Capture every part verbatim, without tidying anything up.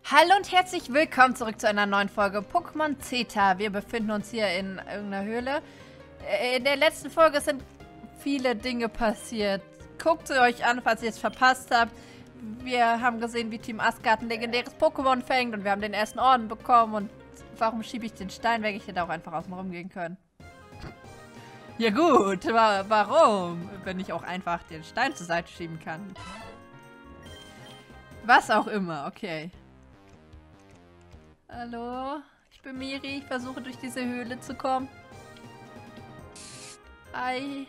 Hallo und herzlich willkommen zurück zu einer neuen Folge Pokémon Zeta. Wir befinden uns hier in irgendeiner Höhle. In der letzten Folge sind viele Dinge passiert. Guckt sie euch an, falls ihr es verpasst habt. Wir haben gesehen, wie Team Asgard ein legendäres Pokémon fängt und wir haben den ersten Orden bekommen. Und warum schiebe ich den Stein weg? Ich hätte auch einfach außen rum gehen können. Ja gut, wa warum? Wenn ich auch einfach den Stein zur Seite schieben kann. Was auch immer, okay. Hallo, ich bin Miri. Ich versuche durch diese Höhle zu kommen. Hi.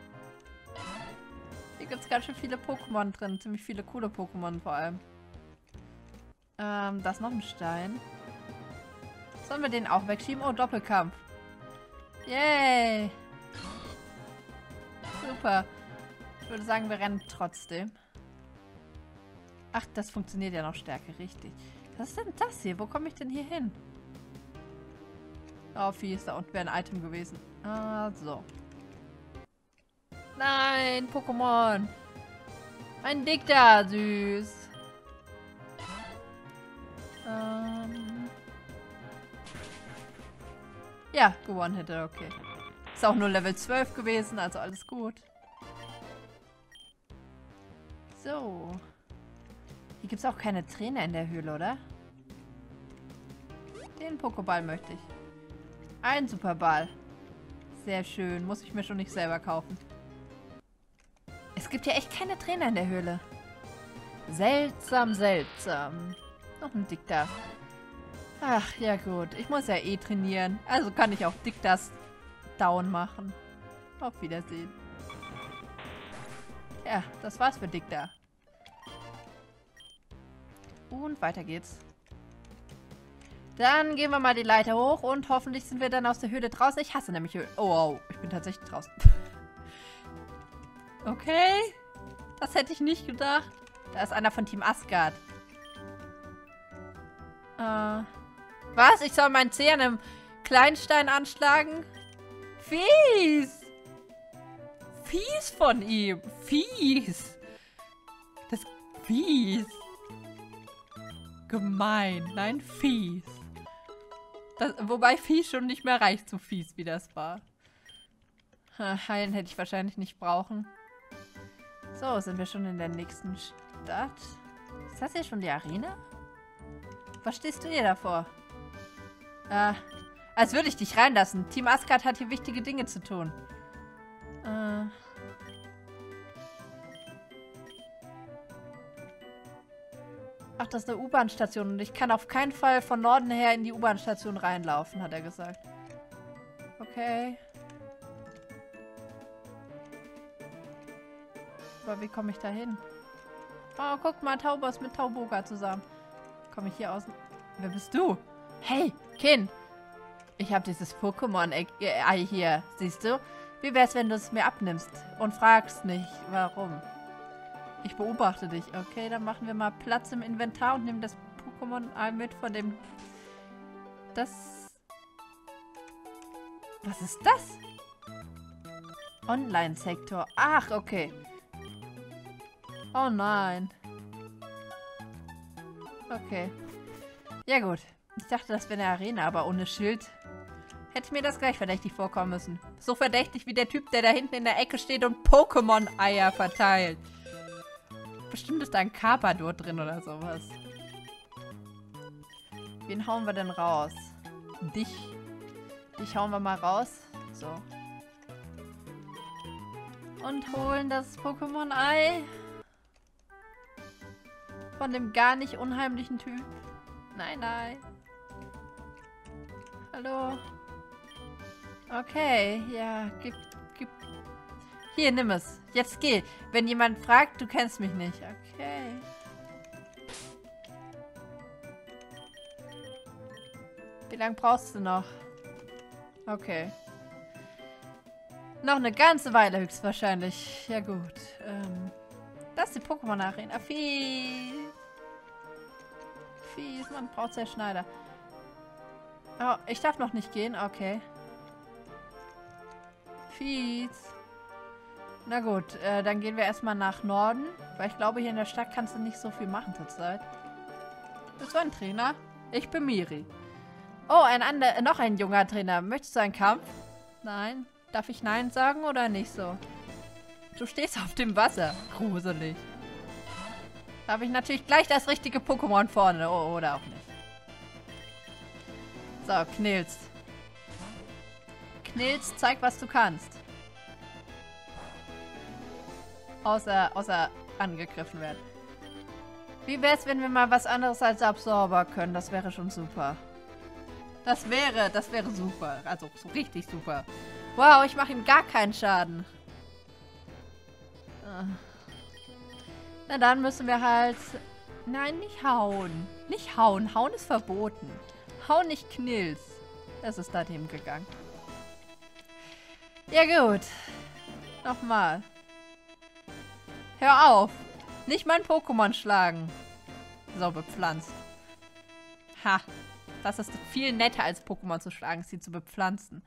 Hier gibt es ganz schön viele Pokémon drin. Ziemlich viele coole Pokémon vor allem. Ähm, da ist noch ein Stein. Sollen wir den auch wegschieben? Oh, Doppelkampf. Yay. Super. Ich würde sagen, wir rennen trotzdem. Ach, das funktioniert ja noch stärker, richtig. Was ist denn das hier? Wo komme ich denn hier hin? Oh, Vieh, ist da unten wäre ein Item gewesen. Ah, so. Nein, Pokémon. Ein Dickter, süß. Ähm. Ja, gewonnen hätte, okay. Ist auch nur Level zwölf gewesen, also alles gut. So. Hier gibt es auch keine Trainer in der Höhle, oder? Den Pokéball möchte ich. Ein Superball. Sehr schön. Muss ich mir schon nicht selber kaufen. Es gibt ja echt keine Trainer in der Höhle. Seltsam, seltsam. Noch ein Dickter. Ach, ja gut. Ich muss ja eh trainieren. Also kann ich auch Dicktas down machen. Auf Wiedersehen. Ja, das war's für Dickter. Und weiter geht's. Dann gehen wir mal die Leiter hoch und hoffentlich sind wir dann aus der Höhle draußen. Ich hasse nämlich Höhlen. Oh, wow. Ich bin tatsächlich draußen. Okay. Das hätte ich nicht gedacht. Da ist einer von Team Asgard. Äh. Was? Ich soll meinen Zeh an einem Kleinstein anschlagen? Fies. Fies von ihm. Fies. Das fies. Gemein. Nein, fies. Das, wobei fies schon nicht mehr reicht, so fies wie das war. Heilen hätte ich wahrscheinlich nicht brauchen. So, sind wir schon in der nächsten Stadt. Ist das hier schon die Arena? Was stehst du dir davor? Äh, als würde ich dich reinlassen. Team Asgard hat hier wichtige Dinge zu tun. Äh... Ach, das ist eine U-Bahn-Station und ich kann auf keinen Fall von Norden her in die U-Bahn-Station reinlaufen, hat er gesagt. Okay. Aber wie komme ich da hin? Oh, guck mal, Taubos mit Tauboga zusammen. Komme ich hier aus? Wer bist du? Hey, Kind. Ich habe dieses Pokémon-Ei hier, siehst du? Wie wär's, wenn du es mir abnimmst und fragst nicht, warum? Ich beobachte dich. Okay, dann machen wir mal Platz im Inventar und nehmen das Pokémon-Ei mit von dem... Das... Was ist das? Online-Sektor. Ach, okay. Oh nein. Okay. Ja gut. Ich dachte, das wäre eine Arena, aber ohne Schild hätte mir das gleich verdächtig vorkommen müssen. So verdächtig wie der Typ, der da hinten in der Ecke steht und Pokémon-Eier verteilt. Bestimmt ist da ein Carpador drin oder sowas. Wen hauen wir denn raus? Dich. Dich hauen wir mal raus. So. Und holen das Pokémon-Ei. Von dem gar nicht unheimlichen Typ. Nein, nein. Hallo. Okay, ja, gib, gib. Hier, nimm es. Jetzt geh. Wenn jemand fragt, du kennst mich nicht. Okay. Wie lange brauchst du noch? Okay. Noch eine ganze Weile höchstwahrscheinlich. Ja gut. Ähm, das ist die Pokémon-Arena. Fies. Fies. Man braucht sehr Schneider. Oh, ich darf noch nicht gehen. Okay. Fies. Na gut, äh, dann gehen wir erstmal nach Norden. Weil ich glaube, hier in der Stadt kannst du nicht so viel machen zurzeit. Bist du ein Trainer? Ich bin Miri. Oh, ein anderer, noch ein junger Trainer. Möchtest du einen Kampf? Nein. Darf ich Nein sagen oder nicht so? Du stehst auf dem Wasser. Gruselig. Da habe ich natürlich gleich das richtige Pokémon vorne. Oh, oder auch nicht. So, Knilz. Knilz, zeig, was du kannst. Außer, außer angegriffen werden. Wie wäre es, wenn wir mal was anderes als Absorber können? Das wäre schon super. Das wäre, das wäre super. Also so richtig super. Wow, ich mache ihm gar keinen Schaden. Na dann müssen wir halt... Nein, nicht hauen. Nicht hauen. Hauen ist verboten. Hau nicht Knilz. Das ist daneben gegangen. Ja gut. Nochmal. Hör auf. Nicht mein Pokémon schlagen. So, bepflanzt. Ha. Das ist viel netter als Pokémon zu schlagen, sie zu bepflanzen.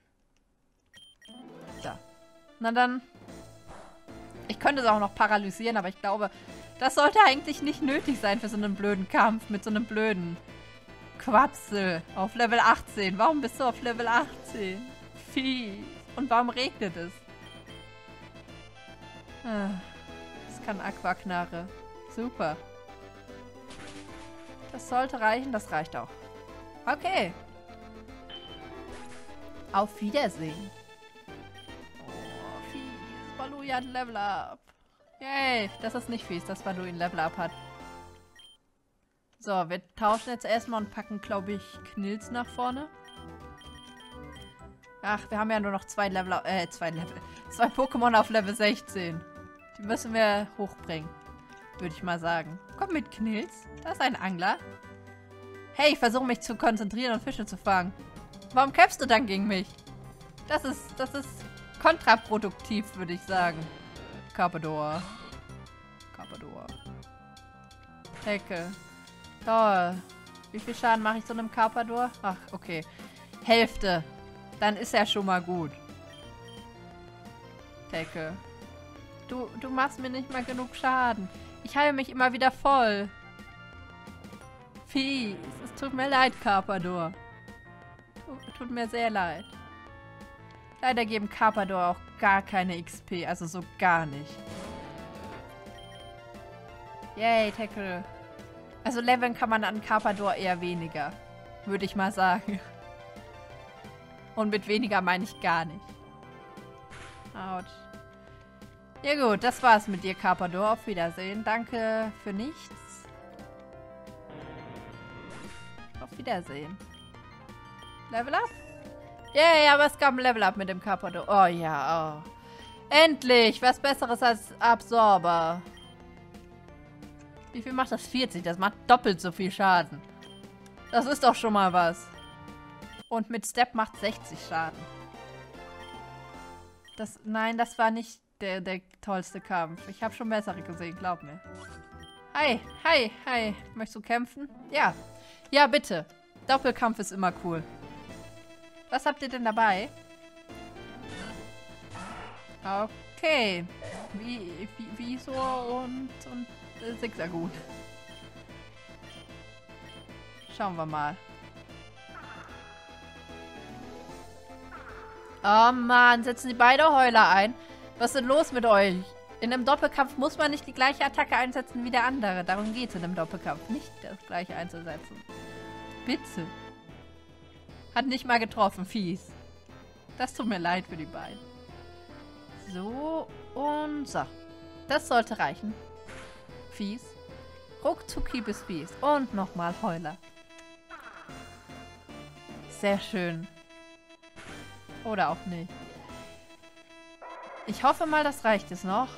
So. Na dann. Ich könnte es auch noch paralysieren, aber ich glaube, das sollte eigentlich nicht nötig sein für so einen blöden Kampf mit so einem blöden Quapsel auf Level achtzehn. Warum bist du auf Level achtzehn? Fies. Und warum regnet es? Das kann Aquaknarre. Super. Das sollte reichen, das reicht auch. Okay. Auf Wiedersehen. Oh, fies. Baloo hat ein Level Up. Yay. Das ist nicht fies, dass Baloo ein Level Up hat. So, wir tauschen jetzt erstmal und packen, glaube ich, Knilz nach vorne. Ach, wir haben ja nur noch zwei Level, äh, zwei Level. Zwei Pokémon auf Level sechzehn. Die müssen wir hochbringen. Würde ich mal sagen. Komm mit, Knilz. Da ist ein Angler. Hey, ich versuche mich zu konzentrieren und Fische zu fangen. Warum kämpfst du dann gegen mich? Das ist, das ist kontraproduktiv, würde ich sagen. Carpador. Carpador. Hecke. Toll. Wie viel Schaden mache ich so einem Carpador? Ach, okay. Hälfte. Dann ist er schon mal gut. Hecke. Du, du machst mir nicht mal genug Schaden. Ich heile mich immer wieder voll. Fies. Es tut mir leid, Carpador. Tut, tut mir sehr leid. Leider geben Carpador auch gar keine X P. Also so gar nicht. Yay, Tackle. Also leveln kann man an Carpador eher weniger. Würde ich mal sagen. Und mit weniger meine ich gar nicht. Autsch. Ja gut, das war's mit dir, Carpador. Auf Wiedersehen. Danke für nichts. Auf Wiedersehen. Level up? Yay, yeah, aber es gab ein Level up mit dem Carpador. Oh ja, oh. Endlich! Was Besseres als Absorber. Wie viel macht das? vierzig. Das macht doppelt so viel Schaden. Das ist doch schon mal was. Und mit Step macht sechzig Schaden. Das, nein, das war nicht der, der tollste Kampf. Ich habe schon bessere gesehen, glaub mir. Hi, hi, hi. Möchtest du kämpfen? Ja. Ja, bitte. Doppelkampf ist immer cool. Was habt ihr denn dabei? Okay. Wie, wie, wieso und, und äh, Zigzagut. Schauen wir mal. Oh Mann, setzen die beide Heuler ein? Was ist denn los mit euch? In einem Doppelkampf muss man nicht die gleiche Attacke einsetzen wie der andere. Darum geht es in einem Doppelkampf. Nicht das gleiche einzusetzen. Bitte. Hat nicht mal getroffen. Fies. Das tut mir leid für die beiden. So und so. Das sollte reichen. Fies. Ruckzucki bis fies. Und nochmal Heuler. Sehr schön. Oder auch nicht. Ich hoffe mal, das reicht jetzt noch.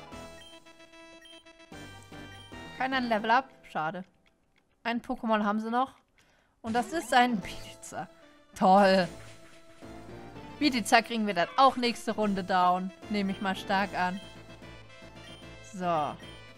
Keiner ein Level Up. Schade. Ein Pokémon haben sie noch. Und das ist ein Pizza. Toll. Pizza kriegen wir dann auch nächste Runde down. Nehme ich mal stark an. So. Ja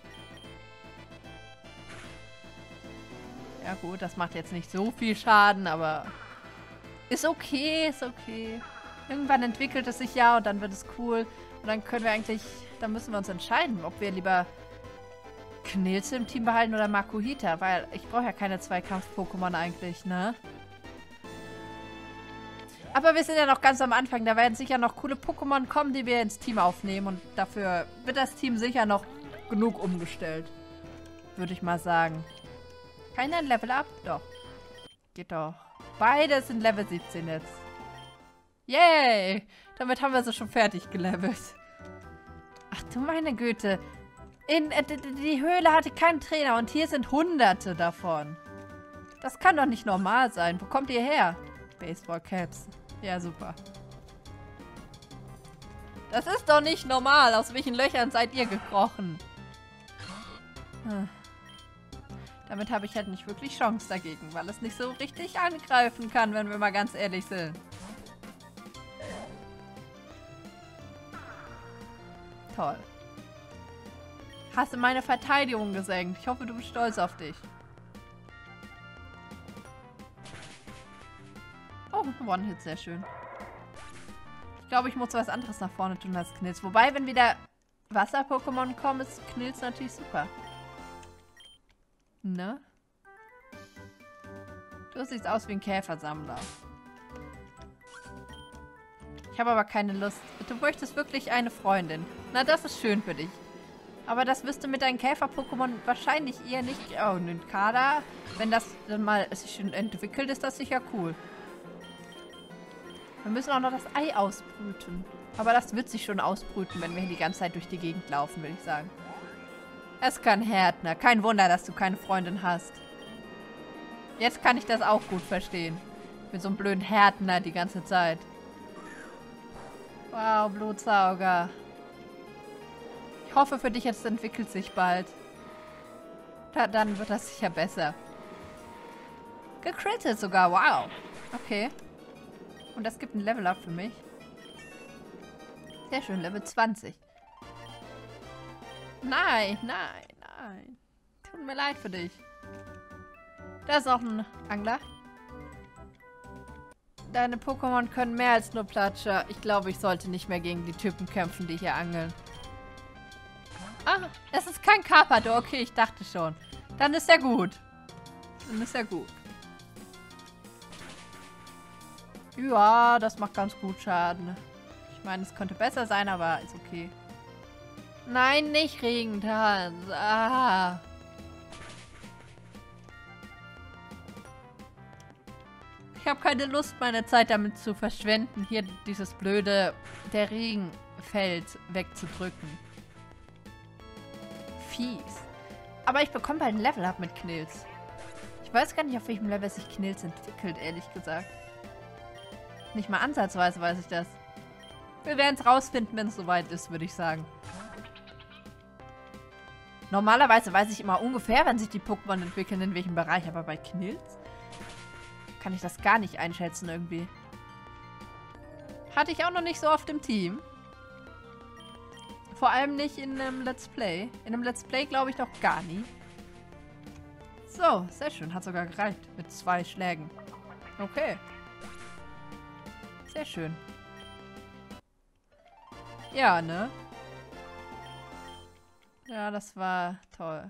gut, das macht jetzt nicht so viel Schaden, aber ist okay, ist okay. Irgendwann entwickelt es sich ja und dann wird es cool. Und dann können wir eigentlich, dann müssen wir uns entscheiden, ob wir lieber Knilz im Team behalten oder Makuhita? Weil ich brauche ja keine Zweikampf-Pokémon eigentlich, ne? Aber wir sind ja noch ganz am Anfang. Da werden sicher noch coole Pokémon kommen, die wir ins Team aufnehmen. Und dafür wird das Team sicher noch genug umgestellt. Würde ich mal sagen. Keiner ein Level Up? Doch. Geht doch. Beide sind Level siebzehn jetzt. Yay! Damit haben wir sie schon fertig gelevelt. Ach du meine Güte. In, äh, die Höhle hatte keinen Trainer und hier sind Hunderte davon. Das kann doch nicht normal sein. Wo kommt ihr her? Baseball Caps. Ja, super. Das ist doch nicht normal. Aus welchen Löchern seid ihr gekrochen? Hm. Damit habe ich halt nicht wirklich Chance dagegen, weil es nicht so richtig angreifen kann, wenn wir mal ganz ehrlich sind. Toll. Hast du meine Verteidigung gesenkt? Ich hoffe, du bist stolz auf dich. Oh, One-Hit, sehr schön. Ich glaube, ich muss was anderes nach vorne tun als Knilz. Wobei, wenn wieder Wasser-Pokémon kommen, ist Knilz natürlich super. Ne? Du siehst aus wie ein Käfersammler. Ich habe aber keine Lust. Du möchtest wirklich eine Freundin. Na, das ist schön für dich. Aber das wirst du mit deinen Käfer-Pokémon wahrscheinlich eher nicht. Oh, ein Kader. Wenn das dann mal sich schon entwickelt, ist das sicher cool. Wir müssen auch noch das Ei ausbrüten. Aber das wird sich schon ausbrüten, wenn wir hier die ganze Zeit durch die Gegend laufen, würde ich sagen. Es kann Härtner. Kein Wunder, dass du keine Freundin hast. Jetzt kann ich das auch gut verstehen. Mit so einem blöden Härtner die ganze Zeit. Wow, Blutsauger. Ich hoffe für dich, es entwickelt sich bald. Da, dann wird das sicher besser. Gecrittet sogar, wow. Okay. Und das gibt ein Level-Up für mich. Sehr schön, Level zwanzig. Nein, nein, nein. Tut mir leid für dich. Da ist auch ein Angler. Deine Pokémon können mehr als nur Platscher. Ich glaube, ich sollte nicht mehr gegen die Typen kämpfen, die hier angeln. Ah, es ist kein Carpador. Okay, ich dachte schon. Dann ist er gut. Dann ist er gut. Ja, das macht ganz gut Schaden. Ich meine, es könnte besser sein, aber ist okay. Nein, nicht Regentanz. Ah. Ich habe keine Lust, meine Zeit damit zu verschwenden, hier dieses blöde, der Regenfeld wegzudrücken. Fies. Aber ich bekomme bald ein Level-Up mit Knilz. Ich weiß gar nicht, auf welchem Level sich Knilz entwickelt, ehrlich gesagt. Nicht mal ansatzweise weiß ich das. Wir werden es rausfinden, wenn es soweit ist, würde ich sagen. Normalerweise weiß ich immer ungefähr, wenn sich die Pokémon entwickeln, in welchem Bereich. Aber bei Knilz kann ich das gar nicht einschätzen irgendwie. Hatte ich auch noch nicht so oft im Team. Vor allem nicht in einem Let's Play. In einem Let's Play glaube ich doch gar nie. So, sehr schön. Hat sogar gereicht. Mit zwei Schlägen. Okay. Sehr schön. Ja, ne? Ja, das war toll.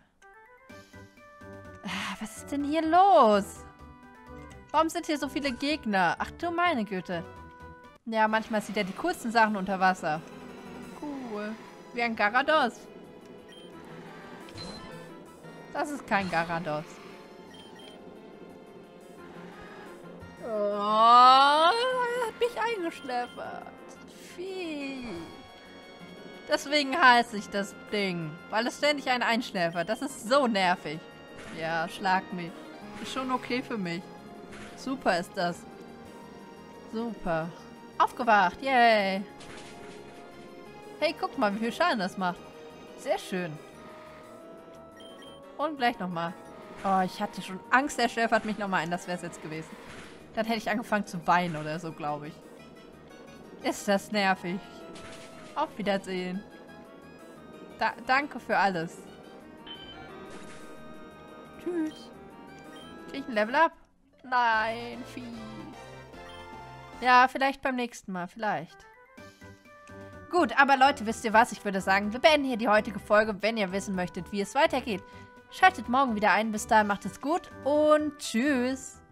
Ah, was ist denn hier los? Warum sind hier so viele Gegner? Ach du meine Güte. Ja, manchmal sieht er die coolsten Sachen unter Wasser. Cool. Wie ein Garados. Das ist kein Garados. Oh, er hat mich eingeschläfert. Vieh. Deswegen heiße ich das Ding. Weil es ständig einen einschläfert. Das ist so nervig. Ja, schlag mich. Ist schon okay für mich. Super ist das. Super. Aufgewacht. Yay. Hey, guck mal, wie viel Schaden das macht. Sehr schön. Und gleich nochmal. Oh, ich hatte schon Angst, der schläfert mich nochmal ein. Das wäre es jetzt gewesen. Dann hätte ich angefangen zu weinen oder so, glaube ich. Ist das nervig. Auf Wiedersehen. Da danke für alles. Tschüss. Krieg ich ein Level Up? Nein, fies. Ja, vielleicht beim nächsten Mal. Vielleicht. Gut, aber Leute, wisst ihr was? Ich würde sagen, wir beenden hier die heutige Folge. Wenn ihr wissen möchtet, wie es weitergeht, schaltet morgen wieder ein. Bis dahin macht es gut und tschüss.